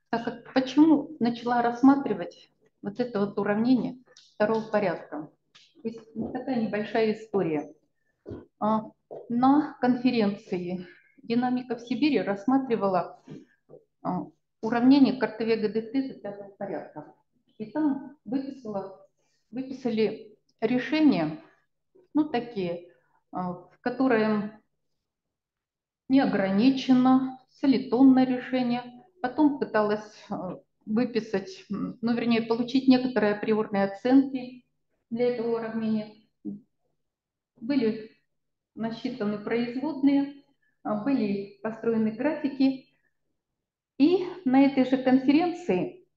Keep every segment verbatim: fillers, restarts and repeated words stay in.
Так как почему начала рассматривать вот это вот уравнение второго порядка? То есть вот такая небольшая история. А, На конференции «Динамика в Сибири» рассматривала а, уравнение Картавега-Дефриза пятого порядка. И там выписала, выписали решения, ну, такие, а, в которые не ограничено, солитонное решение. Потом пыталась а, выписать, м, ну, вернее, получить некоторые априорные оценки для этого уравнения. Были насчитаны производные, а, были построены графики. И на этой же конференции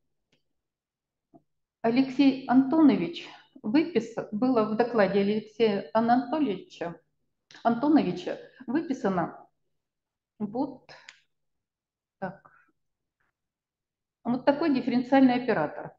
Алексей Антонович выписал, было в докладе Алексея Анатольевича, Антоновича выписано вот так, вот такой дифференциальный оператор.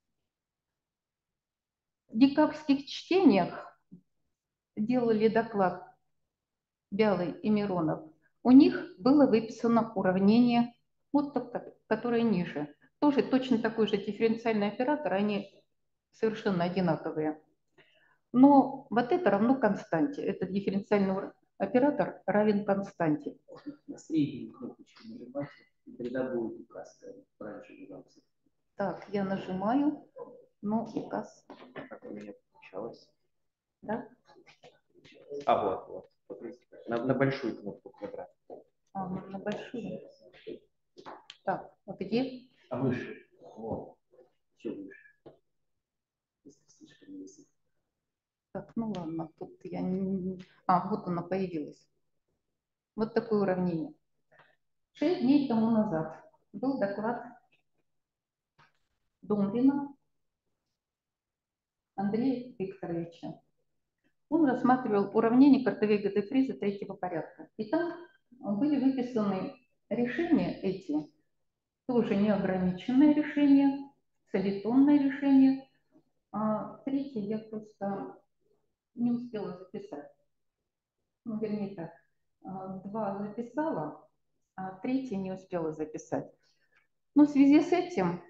В декабрьских чтениях делали доклад Бялый и Миронов. У них было выписано уравнение, вот которое ниже. Тоже точно такой же дифференциальный оператор, они совершенно одинаковые. Но вот это равно константе. Этот дифференциальный оператор равен константе. На среднюю кнопочку нажимать, и тогда будет указ. Раньше нажался. Так, я нажимаю, но указ. Как у меня получалось? Да? А, вот, вот. На, на большую кнопку квадрат. А, на большую. Так, а где? А выше. Вот. Все выше. Если слишком низко. Так, ну ладно, тут я не... А, вот она появилась. Вот такое уравнение. Шесть дней тому назад был доклад Домрина Андрея Викторовича. Он рассматривал уравнение Картавега-Дефриза третьего порядка. И там были выписаны решения эти, тоже неограниченное решение, солитонное решение. А третье я просто не успела записать. Ну, вернее так, два записала, а третье не успела записать. Но в связи с этим,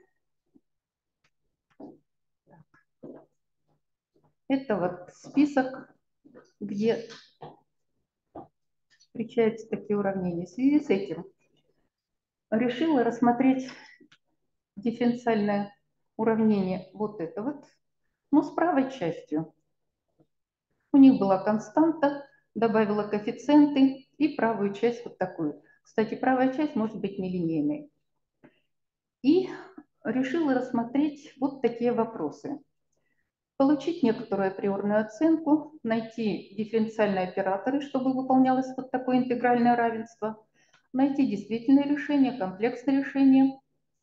это вот список, где встречаются такие уравнения. В связи с этим решила рассмотреть дифференциальное уравнение вот это вот, но с правой частью. У них была константа, добавила коэффициенты и правую часть вот такую. Кстати, правая часть может быть нелинейной. И решила рассмотреть вот такие вопросы. Получить некоторую априорную оценку, найти дифференциальные операторы, чтобы выполнялось вот такое интегральное равенство, найти действительное решение, комплексное решение,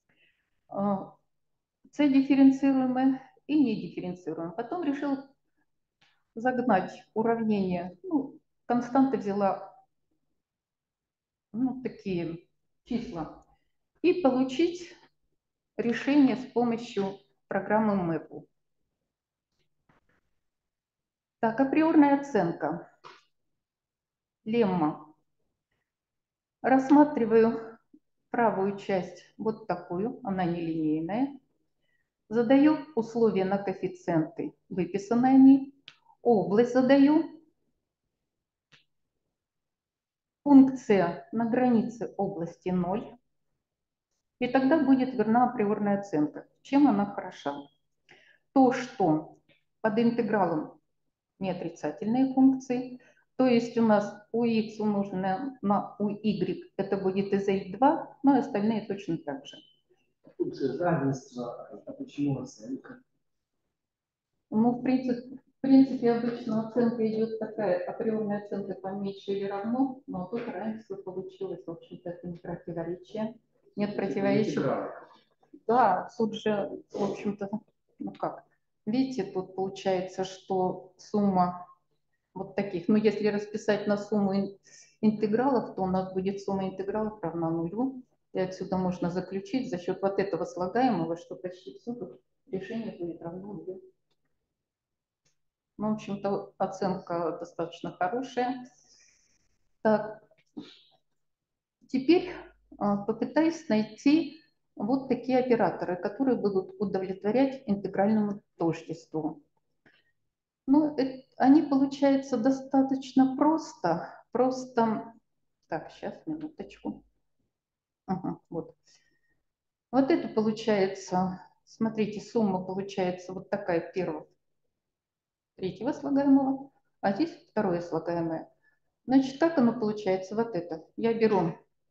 c-дифференцируемое и недифференцируемое. Потом решил загнать уравнение, ну, константы взяла, ну, такие числа, и получить решение с помощью программы мэпу. Так, априорная оценка. Лемма. Рассматриваю правую часть вот такую, она нелинейная. Задаю условия на коэффициенты, выписаны они. Область задаю. Функция на границе области ноль. И тогда будет верна априорная оценка. Чем она хороша? То, что под интегралом не отрицательные функции, то есть у нас ux умноженное на uy, это будет из эль два, но и остальные точно так же. Функция равенства, а почему оценка? Ну, в принципе, в принципе, обычно оценка идет такая, априорная оценка поменьше или равно, но тут равенство получилось, в общем-то, это не противоречие. Нет противоречия. Да, тут же, в общем-то, ну как, видите, тут получается, что сумма вот таких, ну если расписать на сумму интегралов, то у нас будет сумма интегралов равна нулю, и отсюда можно заключить за счет вот этого слагаемого, что почти всюду решение будет равно нулю. Ну, в общем-то, оценка достаточно хорошая. Так, теперь а, попытаюсь найти вот такие операторы, которые будут удовлетворять интегральному тождеству. Ну, это, они получаются достаточно просто. Просто... Так, сейчас, минуточку. Ага, вот. Вот это получается, смотрите, сумма получается вот такая первого, третьего слагаемого, а здесь второе слагаемое. Значит, как оно получается? Вот это. Я беру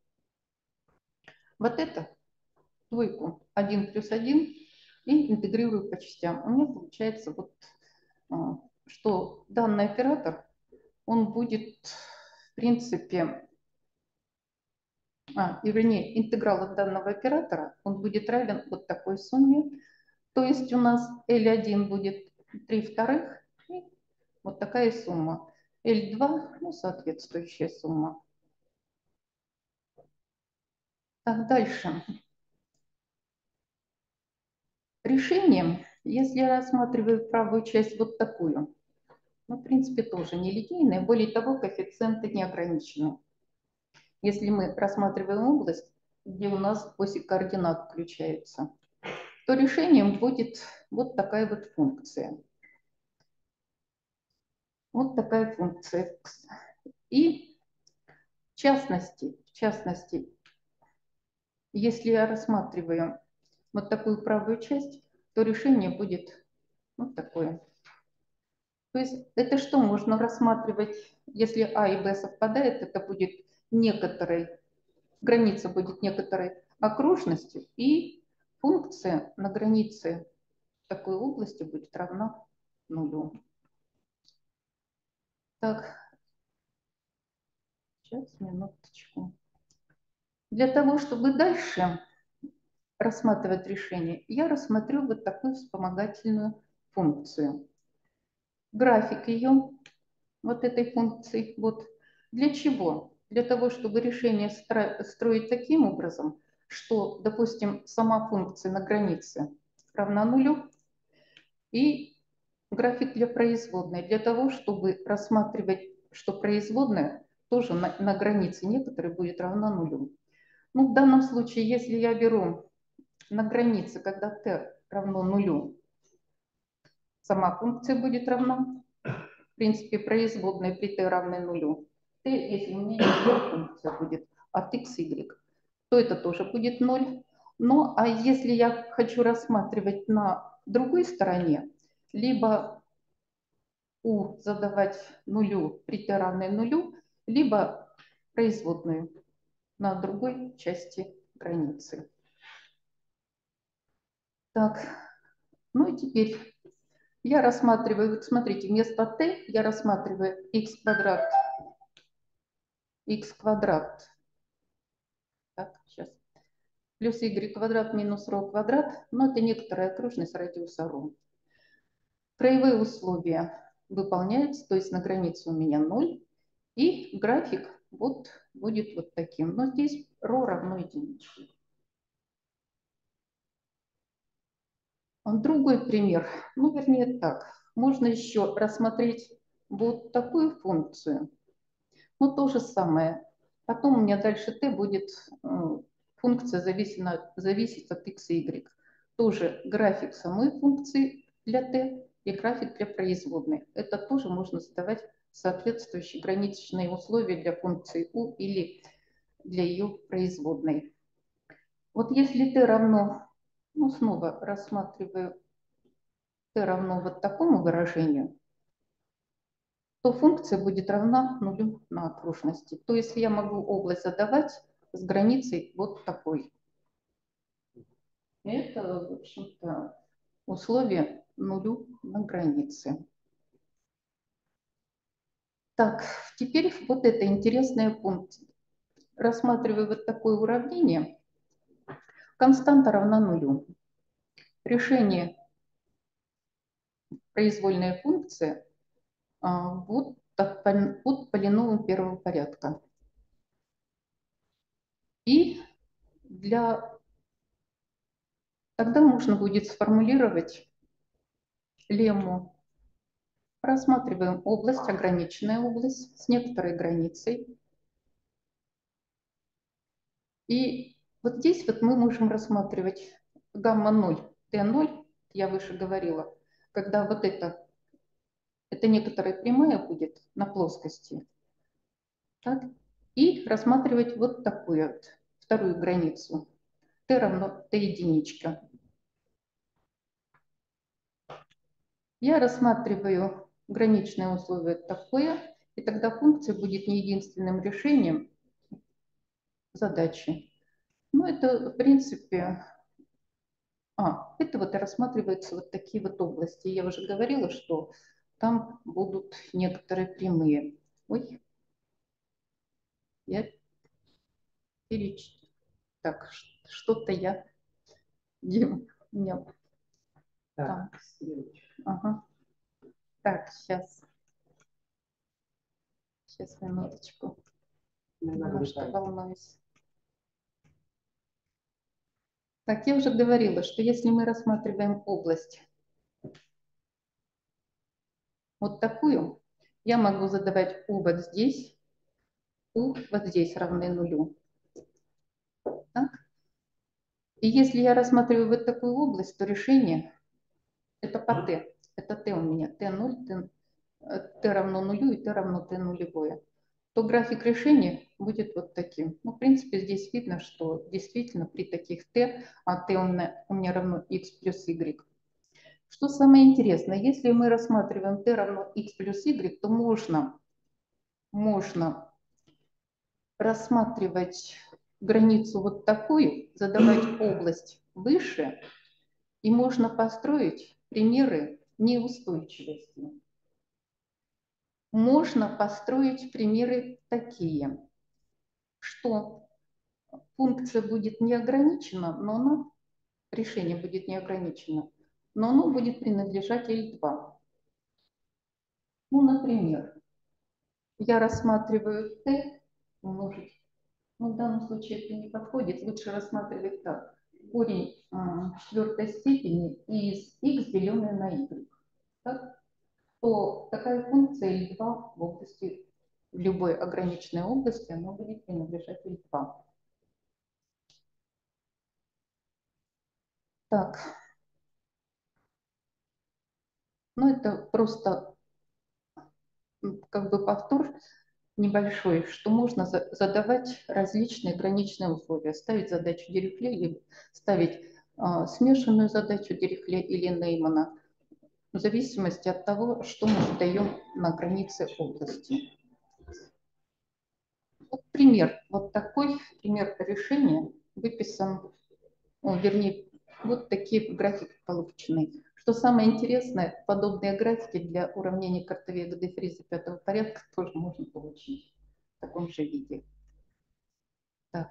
вот это, двойку, один плюс один, и интегрирую по частям. У меня получается вот, что данный оператор, он будет, в принципе, а, и вернее, интеграл от данного оператора, он будет равен вот такой сумме. То есть у нас L один будет три вторых, и вот такая сумма. L два, ну, соответствующая сумма. Так, дальше. Решение, если я рассматриваю правую часть вот такую, ну, в принципе, тоже не линейная, более того, коэффициенты не ограничены. Если мы рассматриваем область, где у нас оси координат включается, то решением будет вот такая вот функция. Вот такая функция x. И в частности, в частности, если я рассматриваю вот такую правую часть, то решение будет вот такое. То есть это что можно рассматривать, если А и Б совпадают, это будет некоторой, граница будет некоторой окружностью, и функция на границе такой области будет равна нулю. Так, сейчас, минуточку. Для того, чтобы дальше рассматривать решение, я рассмотрю вот такую вспомогательную функцию. График ее, вот этой функции, вот. Для чего? Для того, чтобы решение строить таким образом, что, допустим, сама функция на границе равна нулю, и график для производной, для того, чтобы рассматривать, что производная тоже на, на границе некоторой будет равна нулю. Ну, в данном случае, если я беру на границе, когда t равно нулю, сама функция будет равна. В принципе, производная при t равной нулю. T, если у меня не функция будет от x, y, то это тоже будет ноль. Ну, а если я хочу рассматривать на другой стороне, либо u задавать нулю при t равной нулю, либо производную на другой части границы. Так, ну и теперь я рассматриваю, вот смотрите, вместо t я рассматриваю x квадрат, x квадрат, так, сейчас, плюс y квадрат минус ρ квадрат, но это некоторая окружность радиуса ρ. Краевые условия выполняются, то есть на границе у меня ноль, и график вот будет вот таким. Но здесь ρ равно единичке. Другой пример, ну вернее так, можно еще рассмотреть вот такую функцию. Ну то же самое. Потом у меня дальше t будет функция зависит, зависит от x и y. Тоже график самой функции для t и график для производной. Это тоже можно задавать соответствующие граничные условия для функции u или для ее производной. Вот если t равно, ну снова рассматриваю t равно вот такому выражению, то функция будет равна нулю на окружности. То есть я могу область задавать с границей вот такой. Это, в общем-то, условие нулю на границе. Так, теперь вот это интересный пункт. Рассматриваю вот такое уравнение. Константа равна нулю. Решение произвольная функция вот под полиномом первого порядка. И для... тогда можно будет сформулировать лемму. Рассматриваем область, ограниченная область с некоторой границей. И Вот здесь вот мы можем рассматривать гамма ноль, тэ ноль, я выше говорила, когда вот это, это некоторая прямая будет на плоскости, так, и рассматривать вот такую вот вторую границу, t равно t единичка. Я рассматриваю граничное условие такое, и тогда функция будет не единственным решением задачи. Ну, это, в принципе, а, это вот и рассматриваются вот такие вот области. Я уже говорила, что там будут некоторые прямые. Ой, я переч... Так, что-то я... Дим, у меня там. Так, стрелочка. Ага. Так, сейчас. Сейчас, минуточку. Немножко волнуюсь. Так, я уже говорила, что если мы рассматриваем область вот такую, я могу задавать U вот здесь, U вот здесь равны нулю. Так? И если я рассматриваю вот такую область, то решение это по t. Это t у меня, t ноль, t, t равно нулю и t равно t нулевое. То график решения будет вот таким. Ну, в принципе, здесь видно, что действительно при таких t, а t у меня, у меня равно x плюс y. Что самое интересное, если мы рассматриваем t равно x плюс y, то можно, можно рассматривать границу вот такую, задавать область выше, и можно построить примеры неустойчивости. Можно построить примеры такие, что функция будет не ограничена, но она, решение будет не ограничено, но оно будет принадлежать эль два. Ну, например, я рассматриваю t умножить, ну, в данном случае это не подходит, лучше рассматривать так. Корень а, четвертой степени из x, деленное на y. Так? То такая функция эль два в области, в любой ограниченной области, она будет принадлежать эль два. Так, ну это просто как бы повтор небольшой, что можно за задавать различные граничные условия, ставить задачу Дирихле или ставить а, смешанную задачу Дирихле или Неймана, в зависимости от того, что мы задаем на границе области. Вот пример, вот такой пример решения выписан, о, вернее, вот такие графики получены. Что самое интересное, подобные графики для уравнений Картавега де Фриза пятого порядка тоже можно получить в таком же виде. Так.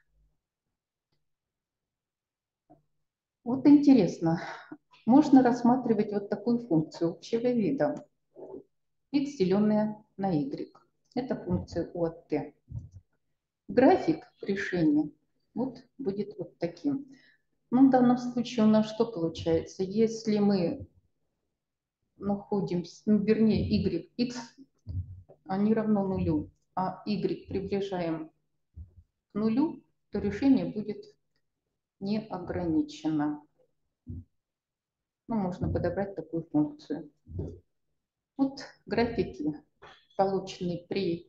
Вот интересно, можно рассматривать вот такую функцию общего вида. X, деленное на y. Это функция u от t. График решения вот будет вот таким. Ну, в данном случае у нас что получается? Если мы находим, ну, вернее, y, x, они равно нулю, а y приближаем к нулю, то решение будет не ограничено. Ну, можно подобрать такую функцию. Вот графики, полученные при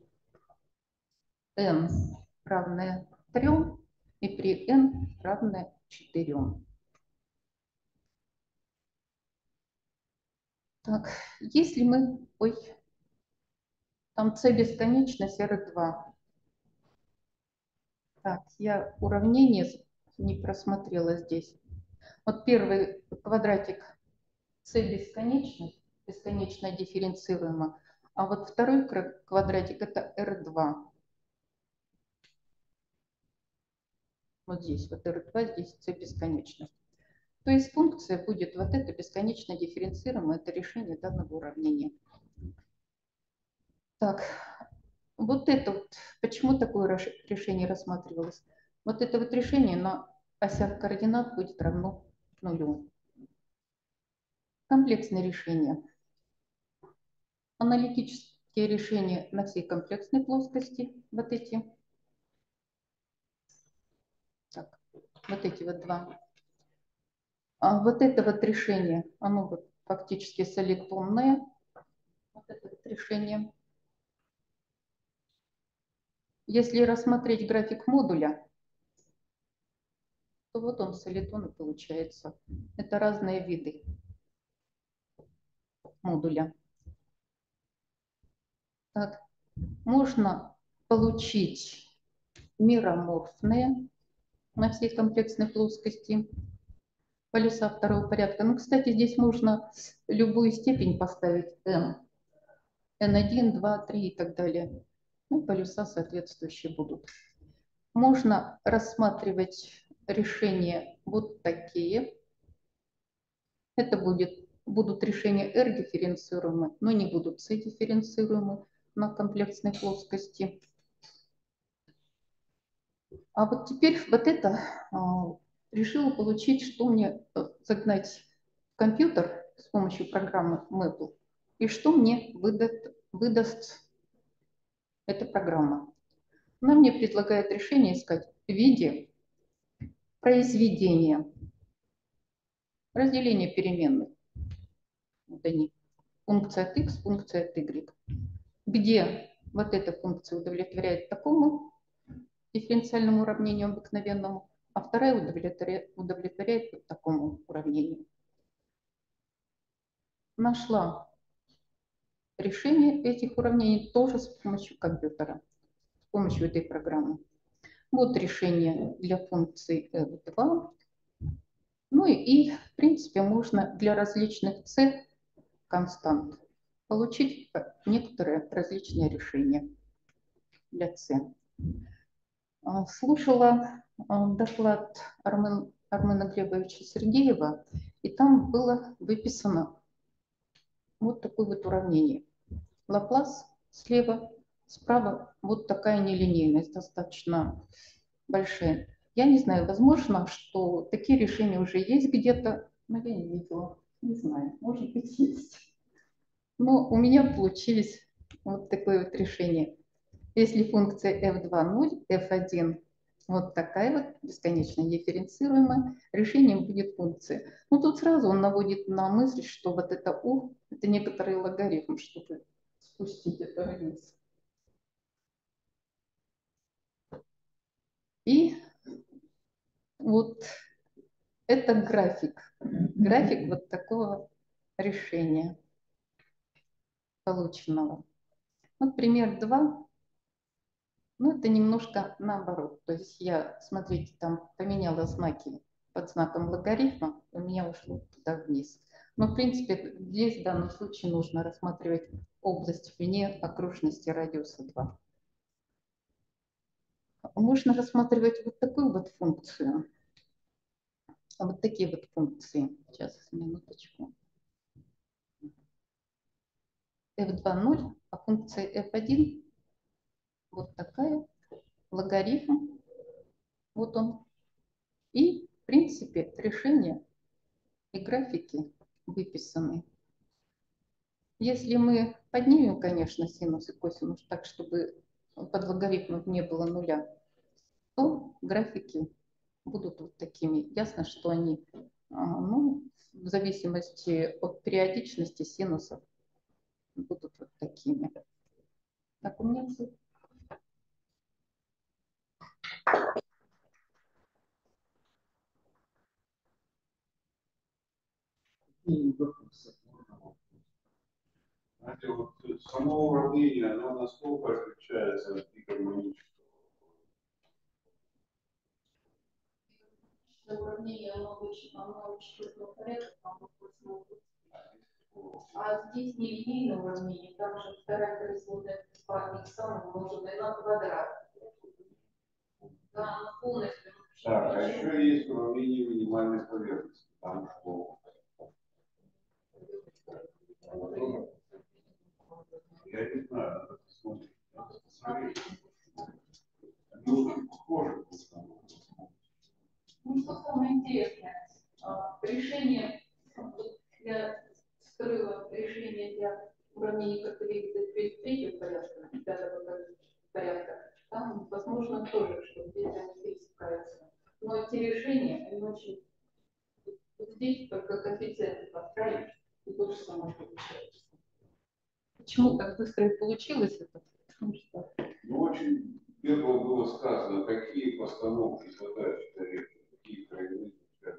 n равное трем и при n равное четырем. Так, если мы, ой, там c бесконечность эр два. Так, я уравнение не просмотрела здесь. Вот первый квадратик c бесконечность, бесконечно дифференцируемо, а вот второй квадратик это эр два. Вот здесь вот эр два, здесь c бесконечность. То есть функция будет вот это бесконечно дифференцируемо, это решение данного уравнения. Так, вот это вот, почему такое решение рассматривалось? Вот это вот решение на осях координат будет равно нулю. Комплексное решение. Аналитические решения на всей комплексной плоскости, вот эти. Так. вот эти вот два. А вот это вот решение, оно вот фактически солитонное, вот это вот решение. Если рассмотреть график модуля, то вот он солитон и получается. Это разные виды модуля. Так, можно получить мироморфные на всей комплексной плоскости полюса второго порядка. Ну, кстати, здесь можно любую степень поставить n. эн один, два, три и так далее. Ну, полюса соответствующие будут. Можно рассматривать решения вот такие. Это будет, будут решения R дифференцируемые, но не будут C дифференцируемые на комплексной плоскости. А вот теперь вот это а, решила получить, что мне загнать в компьютер с помощью программы Maple, и что мне выдаст, выдаст эта программа. Она мне предлагает решение искать в виде произведения, разделения переменных. Вот они, функция от x, функция от y, где вот эта функция удовлетворяет такому дифференциальному уравнению обыкновенному, а вторая удовлетворяет, удовлетворяет вот такому уравнению. Нашла решение этих уравнений тоже с помощью компьютера, с помощью этой программы. Вот решение для функции эф два. Ну и, и в принципе можно для различных c констант получить некоторые различные решения для c. Слушала доклад Армен, Армена Глебовича Сергеева, и там было выписано вот такое вот уравнение. Лаплас слева, справа вот такая нелинейность, достаточно большая. Я не знаю, возможно, что такие решения уже есть где-то, но я не видела, не знаю, может быть есть. Но у меня получились вот такое вот решение. Если функция эф два ноль, эф один вот такая вот бесконечно дифференцируемая, решением будет функция. Ну тут сразу он наводит на мысль, что вот это u это некоторый логарифм, чтобы спустить это вниз. И вот это график. График вот такого решения полученного. Вот пример два. Ну, это немножко наоборот. То есть я, смотрите, там поменяла знаки под знаком логарифма, у меня ушло туда вниз. Но, в принципе, здесь в данном случае нужно рассматривать область вне окружности радиуса два. Можно рассматривать вот такую вот функцию. Вот такие вот функции. Сейчас, минуточку. эф два ноль, а функция эф один вот такая, логарифм, вот он. И, в принципе, решение и графики выписаны. Если мы поднимем, конечно, синус и косинус так, чтобы под логарифмом не было нуля, то графики будут вот такими. Ясно, что они, ну, в зависимости от периодичности синусов, будут вот такими. Так, у меня все. Знаете, вот само уравнение, оно насколько отличается от бигармонического? Уравнение, оно очень, оно четвертого порядка, оно восьмого. А здесь не линейное уравнение, там же вторая производная по х умноженная на квадрат. Да, оно полностью. Так, а еще есть уравнение минимальной поверхности. Там что? Я не знаю, надо посмотреть. Надо посмотреть. Они очень похожи. Ну, что самое интересное, решение, я вскрыла решение для уравнений категории третьего порядка, пятого порядка, там, возможно, тоже, что где-то они пересекаются. Но эти решения, они очень... Вот здесь только коэффициенты подправить, и то же самое получается. Почему так быстро и получилось это? Потому что... Ну, очень первого было сказано, какие постановки задач, какие краевые.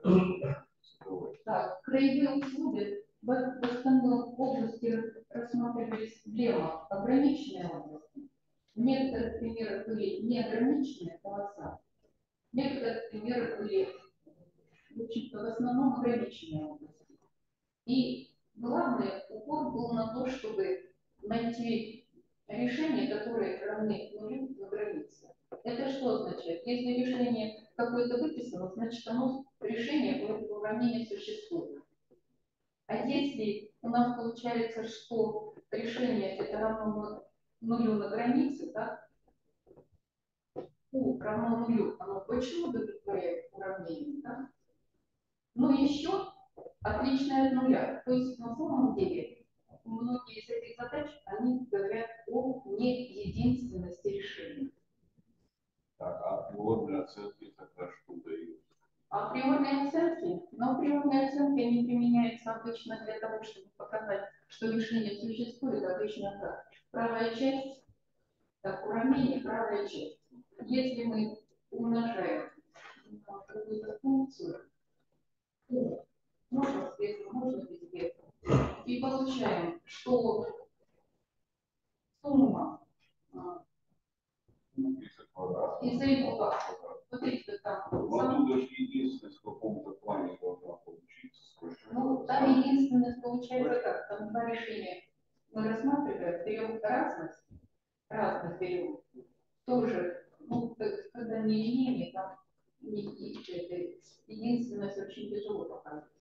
Так, краевые услуги в основном области рассматривались проблема ограниченной области. В некоторых примерах были неограниченные полоса, в некоторых примерах были, в общем-то, в основном ограниченные области. И главный упор был на то, чтобы найти решения, которые равны нулю на границе. Это что означает? Если решение какое-то выписано, значит, оно решение этого уравнения существует. А если у нас получается, что решение это равно нулю на границе, да, U равно нулю, оно точно удовлетворяет уравнение, да? Но еще отличное от нуля. То есть на самом деле многие из этих задач, они говорят о не единственности решения. Так, а априорные оценки тогда что дают? Априорные оценки, но априорные оценки они применяются обычно для того, чтобы показать, что решение существует, обычно так. Правая часть, так, уравнение, правая часть. Если мы умножаем на какую-то функцию, можно с весом, можно без веса, и получаем, что сумма из этого, смотрите, там, Ну, оттуда же единственность в каком-то плане должна получиться. ну, там единственность получается как, там два решения мы рассматриваем, берем разность, разность берем, тоже, ну, когда не линейные, там не, не, это, единственность очень тяжело показывается.